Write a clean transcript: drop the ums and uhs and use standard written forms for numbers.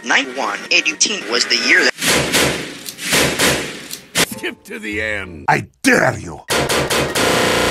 9118 was the year that... Skip to the end. I dare you!